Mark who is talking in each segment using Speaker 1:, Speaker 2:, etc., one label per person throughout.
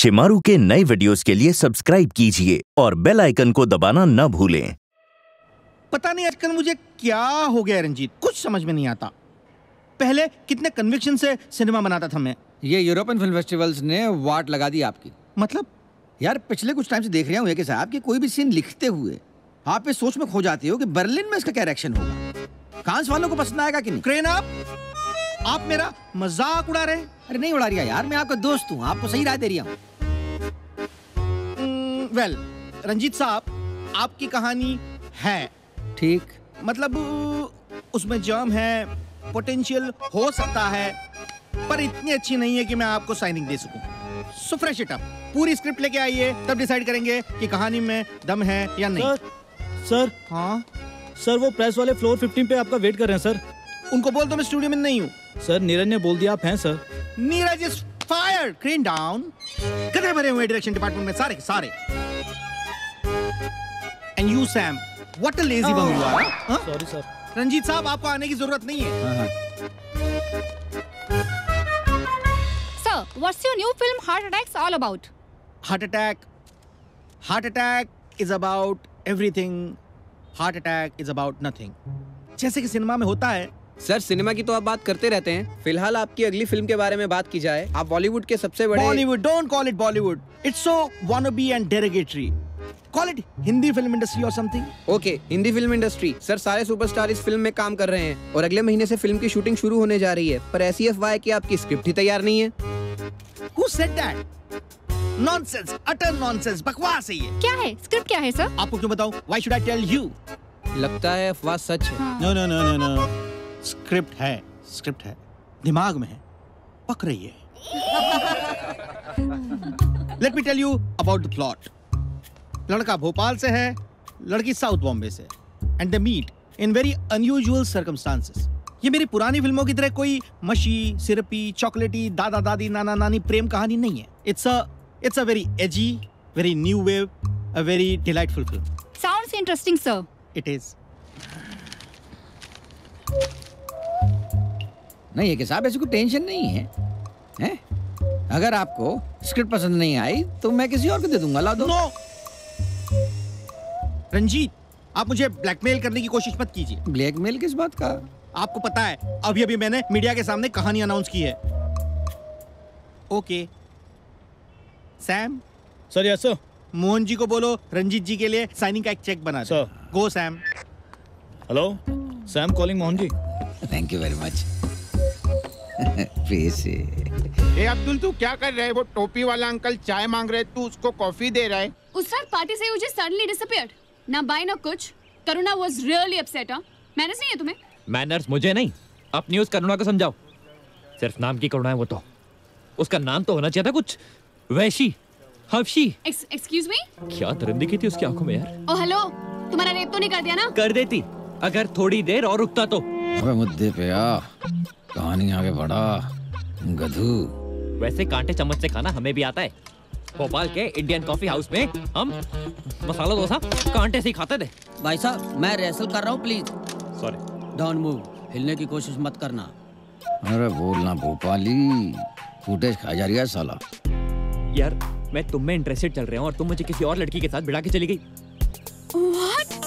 Speaker 1: शेमारू के नए वीडियोस के लिए सब्सक्राइब कीजिए और बेल आइकन को दबाना न भूलें।
Speaker 2: पता नहीं आजकल मुझे क्या हो गया रंजीत, कुछ समझ में नहीं आता। पहले कितने कन्विक्शन से सिनेमा बनाता था मैं।
Speaker 3: ये यूरोपियन फिल्म फेस्टिवल्स ने वाट लगा दी आपकी।
Speaker 2: मतलब
Speaker 3: यार पिछले कुछ टाइम से देख रहा हूँ कि साहब कि कोई भी सीन लिखते हुए आप इस सोच में खो जाते हो कि बर्लिन में इसका क्या रिएक्शन होगा, कांस वालों को पसंद आएगा कि नहीं।
Speaker 2: क्रेन आप मेरा मजाक उड़ा रहे हैं।
Speaker 3: अरे नहीं उड़ा रही यार, मैं आपका दोस्त हूँ, आपको सही राय दे रही हूँ।
Speaker 2: वेल रंजीत साहब, आपकी कहानी है
Speaker 3: ठीक,
Speaker 2: मतलब उसमें जर्म है, पोटेंशियल हो सकता है, पर इतनी अच्छी नहीं है कि मैं आपको साइनिंग दे सकूं। सो फ्रेश इट अप, पूरी स्क्रिप्ट लेके आइए, तब डिसाइड करेंगे कि कहानी में दम है या नहीं।
Speaker 4: सर
Speaker 2: हाँ
Speaker 4: सर, वो प्रेस वाले फ्लोर 15 पे आपका वेट कर रहे हैं सर।
Speaker 2: उनको बोल दो मैं स्टूडियो में नहीं हूँ।
Speaker 4: सर नीरज ने बोल दिया आप हैं sir.
Speaker 2: Neeraj is fired. Crane down. गधे भरे हुए डायरेक्शन डिपार्टमेंट में सारे सारे। And you Sam, what a lazy bum you are.
Speaker 4: Sorry sir.
Speaker 2: Ranjeet साहब, आपको आने की जरूरत नहीं है।
Speaker 5: Sir, what's your new film Heart Attacks all about?
Speaker 2: Heart attack is about everything. Heart attack is about nothing. जैसे कि सिनेमा में होता है।
Speaker 6: सर सिनेमा की तो आप बात करते रहते हैं, फिलहाल आपकी अगली फिल्म के बारे में बात की जाए। आप बॉलीवुड के सबसे बड़े।
Speaker 2: Bollywood, don't call it Bollywood, it's so wannabe and derogatory. Call it Hindi film industry or something.
Speaker 6: Okay, Hindi film industry. Sir सारे सुपरस्टार इस फिल्म में काम कर रहे हैं और अगले महीने से फिल्म की शूटिंग शुरू होने जा रही है, पर ऐसी अफवाह है कि आपकी स्क्रिप्ट ही तैयार नहीं है।
Speaker 2: Who said that? Nonsense, utter nonsense, बकवास है ये।
Speaker 5: क्या है स्क्रिप्ट, क्या है सर?
Speaker 2: आपको क्यों बताऊं? Why should I tell you?
Speaker 6: लगता है अफवाह सच है।
Speaker 2: No no no no no. Script है, दिमाग में है, पक रही है। Let me tell you about the plot. लड़का भोपाल से है, लड़की साउथ बॉम्बे से, and they meet in very unusual circumstances. ये मेरी पुरानी फिल्मों की तरह कोई मशी, सिरपी, चॉकलेटी, दादा दादी, नाना नानी प्रेम कहानी नहीं है। It's a very edgy, very new wave, a very delightful film.
Speaker 5: Sounds interesting, sir.
Speaker 2: It is.
Speaker 3: नहीं है कि साहब ऐसी कोई टेंशन नहीं है, हैं? अगर आपको स्क्रिप्ट पसंद नहीं आई तो मैं किसी और को दे दूंगा, ला दो।
Speaker 2: No! रंजीत, आप मुझे ब्लैकमेल करने की कोशिश मत कीजिए।
Speaker 3: ब्लैकमेल किस बात का?
Speaker 2: आपको पता है, अभी मैंने मीडिया के सामने कहानी अनाउंस की है। Okay Sam.
Speaker 4: Sir yes sir.
Speaker 2: Mohan ji को बोलो रंजीत जी के लिए साइनिंग का एक चेक बना दे।
Speaker 4: Sir.
Speaker 2: Go Sam.
Speaker 4: Hello Sam calling Mohan ji.
Speaker 3: Thank you very much. पैसे।
Speaker 7: ए अब्दुल, तू क्या कर रहा है? वो टोपी वाला अंकल चाय मांग रहे, तू उसको कॉफी दे रहा है।
Speaker 8: उस रात पार्टी से you just suddenly disappeared. ना बाय ना कुछ। करुणा was really upset, हाँ? मैनर्स नहीं है तुम्हें?
Speaker 9: मैनर्स मुझे नहीं, अपनी उस करुणा को समझाओ। सिर्फ नाम की करुणा है वो तो, उसका नाम तो होना चाहिए था कुछ वैशी, हफ्शी।
Speaker 8: Excuse me?
Speaker 9: क्या दरिंदगी की थी उसकी आंखों में यार।
Speaker 8: ओ हेलो, तुम्हारा रेप तो नहीं कर दिया ना?
Speaker 9: कर देती अगर थोड़ी देर और रुकता तो।
Speaker 3: अबे मुद्दे पे आ, कहानी आगे बढ़ा गधू।
Speaker 9: वैसे कांटे चम्मच से खाना हमें भी आता है। भोपाल के इंडियन कॉफी हाउस में हम मसाला डोसा कांटे से ही खाते थे।
Speaker 10: भाई साहब मैं रिहर्सल कर रहा हूँ, प्लीज।
Speaker 9: सॉरी।
Speaker 10: डोंट मूव, हिलने की कोशिश मत करना।
Speaker 3: अरे बोलना भोपाली, फुटेज खा जा रही है साला।
Speaker 9: यार मैं तुम में इंटरेस्टेड चल रहा हूँ और तुम मुझे किसी और लड़की के साथ भिड़ा के चली गई।
Speaker 8: What?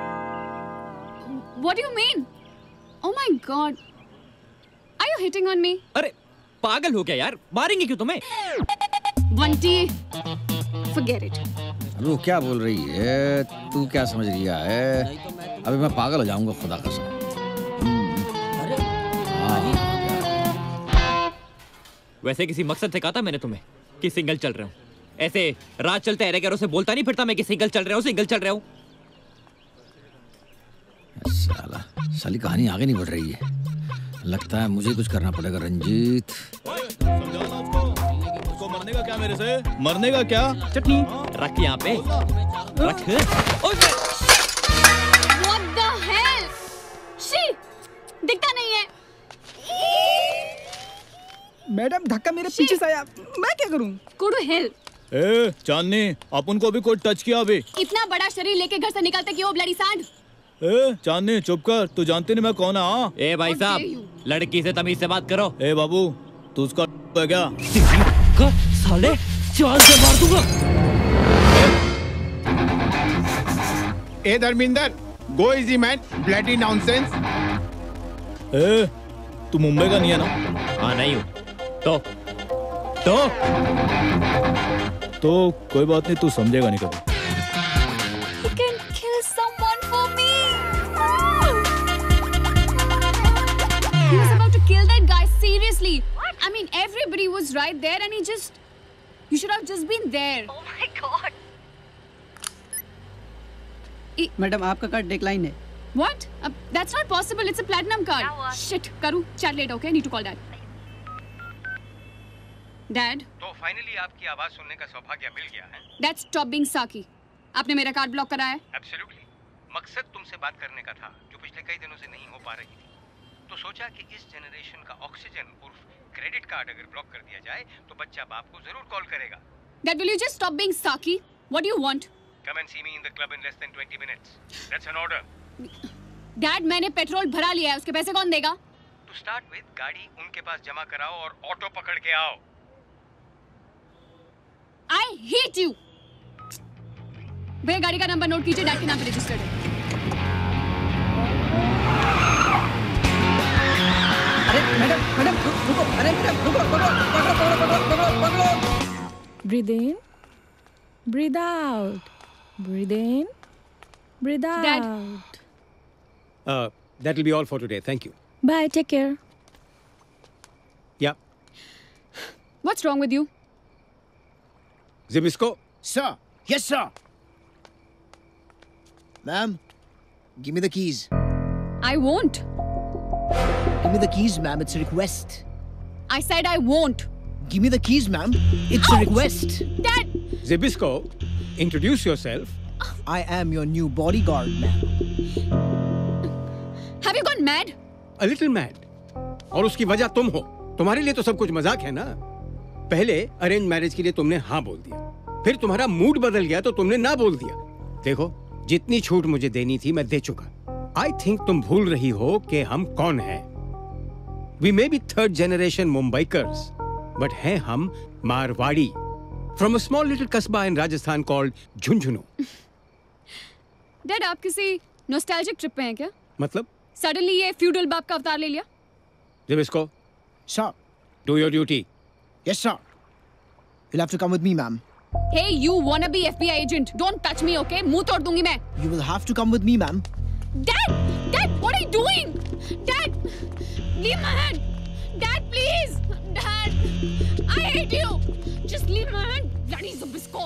Speaker 8: What do you mean? Oh my God. Are you hitting on me?
Speaker 9: अरे पागल हो क्या यार, मारेंगे क्यों तुम्हें?
Speaker 8: Bunty, forget it.
Speaker 3: वो क्या बोल रही है, तू क्या समझ रही है? अभी मैं पागल हो जाऊंगा खुदा कसम।
Speaker 9: वैसे किसी मकसद से कहा था मैंने तुम्हें कि सिंगल चल रहा हूँ। ऐसे रात चलते एरेगेरों से बोलता नहीं फिरता मैं कि सिंगल चल रहा हूँ।
Speaker 3: साला साली कहानी आगे नहीं बढ़ रही है, लगता है मुझे कुछ करना पड़ेगा रंजीत।
Speaker 4: उसको मरने का क्या मेरे से? मरने का क्या?
Speaker 9: चटनी रख यहाँ पे रख।
Speaker 8: What the hell? She दिखता नहीं है।
Speaker 11: मैडम धक्का मेरे पीछे से आया, मैं क्या करूं?
Speaker 8: Go to hell.
Speaker 4: ए चांदनी, अपन को भी कोई टच किया अभी?
Speaker 8: इतना बड़ा शरीर लेके घर से निकलते क्यों ब्लडी सांड?
Speaker 4: ए चांदनी चुप कर, तू जानती नहीं मैं कौन है? हाँ
Speaker 9: ए भाई साहब, लड़की से तमीज से बात करो।
Speaker 4: ए बाबू, तू उसका है क्या?
Speaker 9: साले जान से मार दूंगा।
Speaker 7: ए Dharminder, go easy man, bloody nonsense.
Speaker 4: ए, तू मुंबई का नहीं है ना?
Speaker 9: हाँ नहीं हूँ। तो
Speaker 4: कोई बात नहीं, तू समझेगा नहीं कभी।
Speaker 5: He can kill someone for me.
Speaker 8: He was about to kill that guy, seriously. I mean, everybody was right there and he just... You should have just been there.
Speaker 5: Oh my God.
Speaker 10: Madam आपका card decline है।
Speaker 8: What? That's not possible. It's a platinum card. Shit. Karu, chat later, okay? I need to call Dad. Dad?
Speaker 12: तो finally आपकी आवाज सुनने का सौभाग्य मिल गया है।
Speaker 8: That's stop being Saki. आपने मेरा कार्ड ब्लॉक करा है?
Speaker 12: Absolutely. मकसद तुमसे बात करने का था, जो पिछले कई दिनों से नहीं हो पा रही थी। तो सोचा कि इस जनरेशन का ऑक्सीजन उर्फ क्रेडिट कार्ड अगर ब्लॉक कर दिया जाए, तो बच्चा बाप को जरूर कॉल करेगा।
Speaker 8: Dad, will you just stop being Saki? What do you want?
Speaker 12: Come and see me in the club in less than 20 minutes. That's an order.
Speaker 8: Dad, मैंने पेट्रोल भरा लिया है, उसके पैसे कौन देगा?
Speaker 12: To start with, गाड़ी उनके पास जमा कराओ और ऑटो पकड़ के आओ।
Speaker 8: I hate you. भैया गाड़ी का नंबर नोट कीजिए, डैड के नाम पे रजिस्टर्ड है।
Speaker 3: अरे मैडम रुको, अरे मैडम रुको, पकड़ो।
Speaker 11: Breathe in, breathe out, breathe in, breathe out.
Speaker 8: Dad.
Speaker 13: That will be all for today. Thank you.
Speaker 11: Bye, take care.
Speaker 13: Yeah.
Speaker 8: What's wrong with you?
Speaker 13: Zibisco.
Speaker 2: Sir. Yes, sir. Ma'am, give me the keys.
Speaker 8: I won't.
Speaker 2: Give me the keys, ma'am. It's a request.
Speaker 8: I said I won't.
Speaker 2: Give me the keys, ma'am. It's a request.
Speaker 8: Dad!
Speaker 13: Zibisco, introduce yourself.
Speaker 2: I am your new bodyguard, ma'am.
Speaker 8: Have you gone mad?
Speaker 13: A little mad. और उसकी वजह तुम हो। तुम्हारे लिए तो सब कुछ मजाक है ना। पहले अरेंज मैरिज के लिए तुमने हाँ बोल दिया, फिर तुम्हारा मूड बदल गया तो तुमने ना बोल दिया। देखो, जितनी छूट मुझे देनी थी मैं दे चुका। I think तुम भूल रही हो कि हम कौन हैं। We may be third generation Mumbaikars, but हैं हम Marwari, from a small little kasbah in Rajasthan called Junjunu.
Speaker 8: Dad, आप किसी नॉस्टैल्जिक ट्रिप पे हैं क्या?
Speaker 13: मतलब?
Speaker 8: सडनली ये फ्यूडल बाप का अवतार ले लिया?
Speaker 13: Zibisco,
Speaker 2: Sir.
Speaker 13: do your duty.
Speaker 2: Yes, sir. You'll have to come with me, ma'am.
Speaker 8: Hey, you wannabe FBI agent, don't touch me, okay? मुंह तोड़ दूंगी मैं।
Speaker 2: You will have to come with me, ma'am.
Speaker 8: Dad, what are you doing? Dad, leave my hand. Dad, please. Dad, I hate you. Just leave my hand. Bloody Zibisco.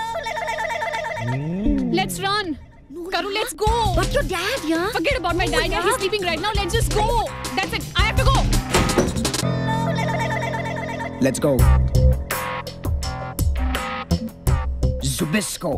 Speaker 8: Let's run. Karu, let's go.
Speaker 5: But your dad, yeah?
Speaker 8: Forget about my dad. He's sleeping right now. Let's just go. That's it. I have to go.
Speaker 2: Let's go. Zibisco.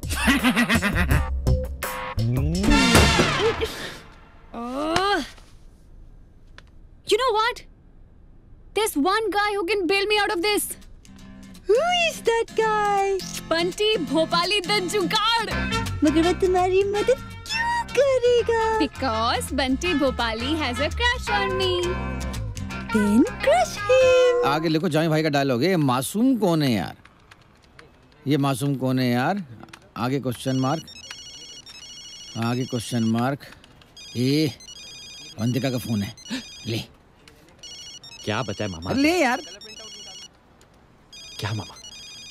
Speaker 8: You know what? There's one guy who can bail me out of this.
Speaker 5: Who is that guy?
Speaker 8: Bunty Bhopali the जुगाड़.
Speaker 5: मगर वो तुम्हारी मदद क्यों करेगा?
Speaker 8: Because Bunty Bhopali has a crush on me.
Speaker 5: Then crush him.
Speaker 3: आगे लिखो जामी भाई का डायलॉग है। मासूम कौन है यार? ये मासूम कौन है यार? आगे क्वेश्चन मार्क, आगे क्वेश्चन मार्क। ये अवंतिका का फोन है, ले।
Speaker 9: क्या बताए मामा?
Speaker 3: ले यार।
Speaker 9: क्या मामा?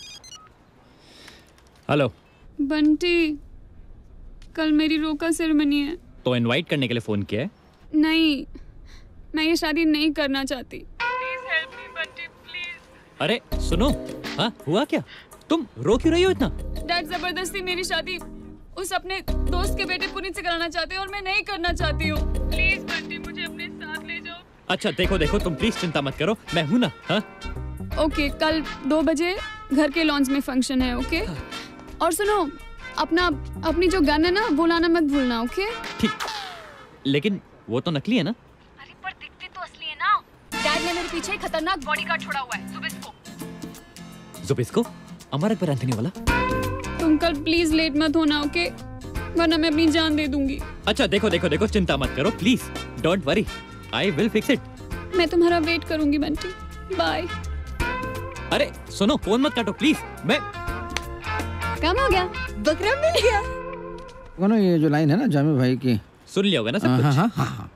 Speaker 9: हेलो
Speaker 8: बंटी, कल मेरी रोका सेरेमनी है।
Speaker 9: तो इनवाइट करने के लिए फोन किया है?
Speaker 8: नहीं, मैं ये शादी नहीं करना चाहती। Please help me Bunty, please.
Speaker 9: अरे सुनो, हाँ हुआ क्या? तुम रो क्यों रही हो इतना?
Speaker 8: डैड जबरदस्ती मेरी शादी उस अपने दोस्त के बेटे पुनीत से कराना चाहते हैं और मैं नहीं करना चाहती हूँ। प्लीज बंटी, मुझे अपने साथ ले जाओ।
Speaker 9: अच्छा देखो तुम प्लीज चिंता मत करो, मैं हूँ ना। हाँ
Speaker 8: ओके, कल 2 बजे घर के लॉन्च में फंक्शन है। ओके और सुनो, अपनी जो गन है ना वो लाना मत भूलना। ओके
Speaker 9: ठीक, लेकिन वो तो नकली है ना?
Speaker 8: अरे पर दिखती तो असली है ना। डैड ने मेरे पीछे खतरनाक बॉडीगार्ड छोड़ा हुआ है,
Speaker 9: जुबिस्को अमर अकबर एंथनी वाला।
Speaker 8: तुम कल प्लीज लेट मत होना, ओके? वरना मैं अपनी जान दे दूंगी।
Speaker 9: अच्छा देखो चिंता मत करो please, don't worry, I will fix it.
Speaker 8: मैं तुम्हारा वेट करूंगी बंटी। बाय।
Speaker 9: अरे सुनो, फोन मत काटो प्लीज। मैं
Speaker 8: काम हो गया, बकरा मिल गया।
Speaker 3: कौन ये जो लाइन है ना जामी भाई की,
Speaker 9: सुन लिया होगा ना सब कुछ?
Speaker 3: हाँ हाँ हाँ।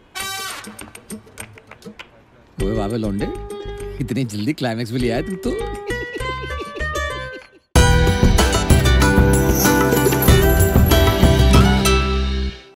Speaker 3: ओए बाबे लौंडे, इतनी जल्दी क्लाइमेक्स भी ले आए तुम तो।